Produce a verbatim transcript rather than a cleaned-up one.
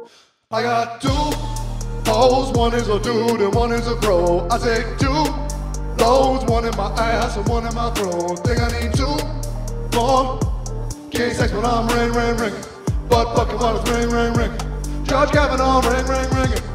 I got two hoes, one is a dude and one is a crow. I say two loads, one in my ass and one in my throat. Think I need two more. Gay sex when I'm ring, ring, ring. Butt fucking while it's ring, ring, ring. Judge Kavanaugh, ring, ring, ring.